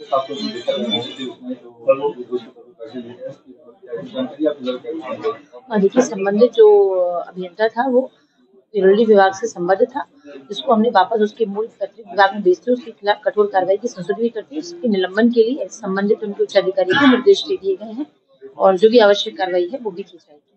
देखिए, संबंधित जो अभियंता था वो पेट्रोलियम विभाग से संबद्ध था, जिसको हमने वापस उसके मूल पैतृक विभाग में भेजते उसके खिलाफ कठोर कार्रवाई की संशोधन भी करते उसके निलंबन के लिए संबंधित उनके उच्च अधिकारी को निर्देश दे दिए गए हैं और जो भी आवश्यक कार्रवाई है वो भी की जाएगी।